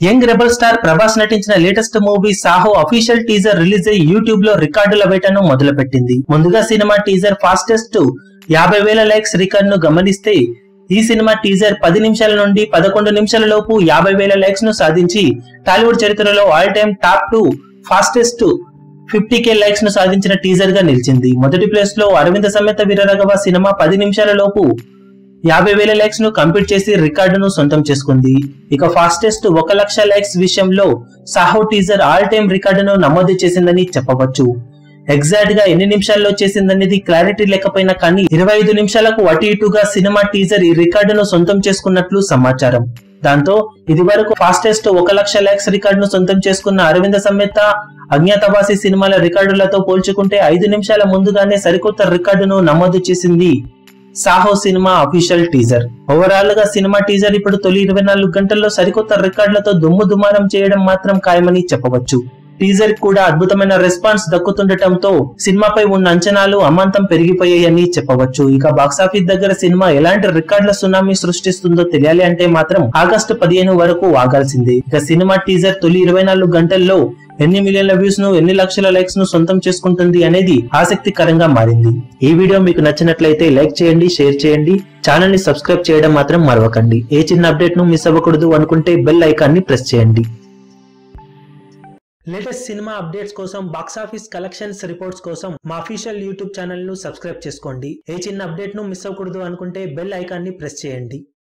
Young rebel star Prabhas నటించిన latest movie Saaho official teaser release అయ్యి YouTube లో రికార్డుల వేటను మొదలుపెట్టింది. ముందుగా cinema teaser fastest 50,000 likes record ను గమనిస్తే ఈ సినిమా టీజర్ 10 నిమిషాల నుండి 11 నిమిషాల లోపు 50,000 లైక్స్ ను సాధించి టాలీవుడ్ చరిత్రలో all time top 2 fastest 50K likes ను సాధించిన టీజర్ గా నిలిచింది. మొదటి ప్లేస్ లో అరవింద సమేత వీరరాఘవ సినిమా 10 నిమిషాల లోపు 50,000 లైక్స్ ను కంప్లీట్ చేసి రికార్డును సొంతం చేసుకుంది. ఇక ఫాస్టెస్ట్ 1,00,000 లైక్స్ విషయంలో సాహో టీజర్ ఆల్ టైమ్ రికార్డును నమోదు చేసిందని చెప్పవచ్చు. ఎగ్జాక్ట్ గా ఎన్ని నిమిషాల్లో చేసిందనేది క్లారిటీ లేకపోయినా కానీ 25 నిమిషాలకు అటు ఇటుగా సినిమా టీజర్ ఈ రికార్డును సొంతం చేసుకున్నట్లు సమాచారం. దాంతో ఇది వరకు ఫాస్టెస్ట్ 1,00,000 లైక్స్ రికార్డును సొంతం చేసుకున్న అరవింద సమేత అజ్ఞాతవాసి సినిమాల రికార్డులతో పోల్చుకుంటే 5 నిమిషాల ముందుగానే సరికొత్త రికార్డును నమోదు చేసింది Saaho cinema official teaser. Overall గా సినిమా టీజర్ ఇప్పుడు తొలి 24 గంటల్లో సరికొత్త రికార్డులతో దుమ్ము దుమారం చేయడం మాత్రం ఖాయమని చెప్పవచ్చు. టీజర్ కూడా అద్భుతమైన రెస్పాన్స్ దక్కుతుండటంతో సినిమాపై ఉన్న అంచనాలు అమాంతం పెరిగిపోయాయని చెప్పవచ్చు. ఇక బాక్సాఫీస్ దగ్గర సినిమా ఎలాంటి రికార్డుల సునామీ సృష్టిస్తుందో తెలియాలి అంటే మాత్రం ఆగస్టు 15 వరకు ఆగాల్సిందే. ఇక సినిమా టీజర్ తొలి 24 గంటల్లో ఎన్ని మిలియన్ల వ్యూస్ ను ఎన్ని లక్షల లైక్స్ ను సొంతం చేసుకుంటుంది అనేది ఆసక్తికరంగా మారింది. ఈ వీడియో మీకు నచ్చినట్లయితే లైక్ చేయండి, షేర్ చేయండి, ఛానల్ ని సబ్స్క్రైబ్ చేయడం మాత్రం మరవకండి. ఏ చిన్న అప్డేట్ ను మిస్ అవ్వకూడదు అనుకుంటే బెల్ ఐకాన్ ని ప్రెస్ చేయండి. లేటెస్ట్ సినిమా అప్డేట్స్ కోసం, బాక్సాఫీస్ కలెక్షన్స్ రిపోర్ట్స్ కోసం మా అఫీషియల్ యూట్యూబ్ ఛానల్ ను సబ్స్క్రైబ్ చేసుకోండి. ఏ చిన్న అప్డేట్ ను మిస్ అవ్వకూడదు అనుకుంటే బెల్ ఐకాన్ ని ప్రెస్ చేయండి.